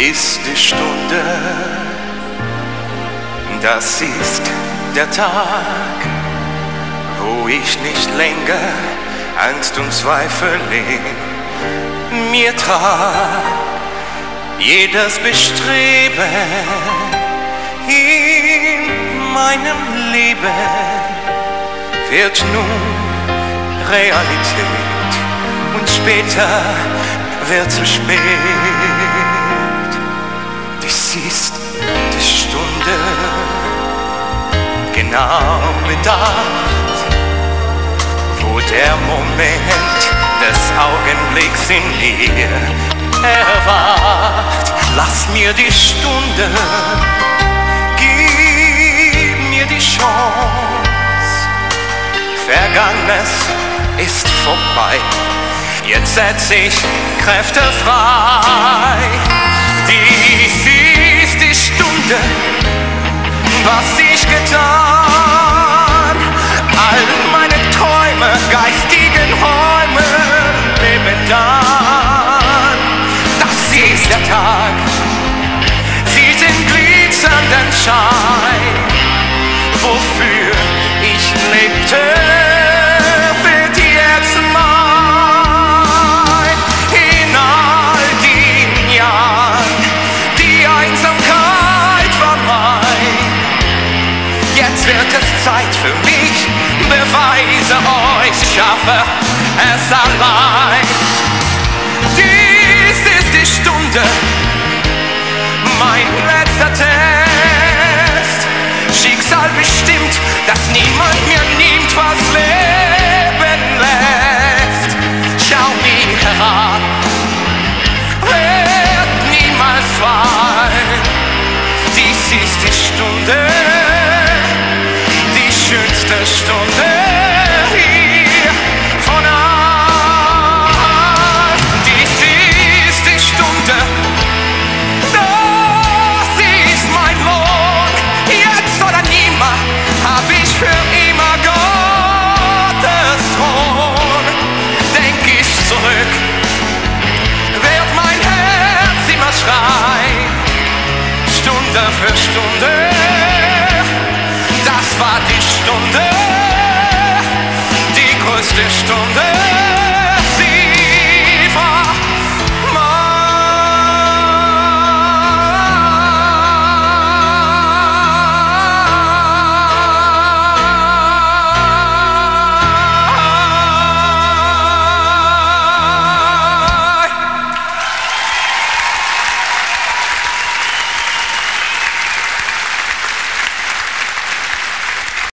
ist die Stunde, das ist der Tag, wo ich nicht länger Angst und Zweifel in mir trag. Jedes Bestreben in meinem Leben wird nun Realität und später wird zu spät. Dies ist die Stunde, genau bedacht, wo der Moment des Augenblicks in mir erwacht. Lass mir die Stunde, gib mir die Chance. Vergangenes ist vorbei, jetzt setz ich Kräfte frei. Dies ist die Stunde, was ich getan, all meine Träume, geistigen Räume leben dann. Das ist der Tag, sie sind glitzernden Schein, wofür ich lebte, wird jetzt mein. In all den Jahren, die Einsamkeit war mein. Jetzt wird es Zeit für mich, beweise euch, ich schaffe es allein. Dies ist die Stunde, mein letzter Test. Schicksal bestimmt, dass niemand mir nimmt, was Leben lässt. Schau mir heran, wird niemals fallen. Dies ist die Stunde, die schönste Stunde hier von allen. Dies ist die Stunde, das ist mein Lohn. Jetzt oder niemals hab ich für immer Gottes Thron. Denk ich zurück, wird mein Herz immer schreien, Stunde für Stunde. Das war die Stunde, die größte Stunde.